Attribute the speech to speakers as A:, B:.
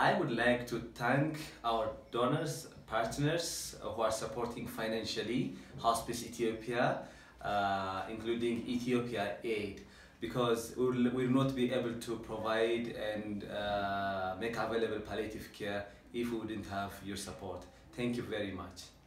A: I would like to thank our donors, partners who are supporting financially Hospice Ethiopia, including Ethiopia Aid, because we'll not be able to provide and make available palliative care if we wouldn't have your support. Thank you very much.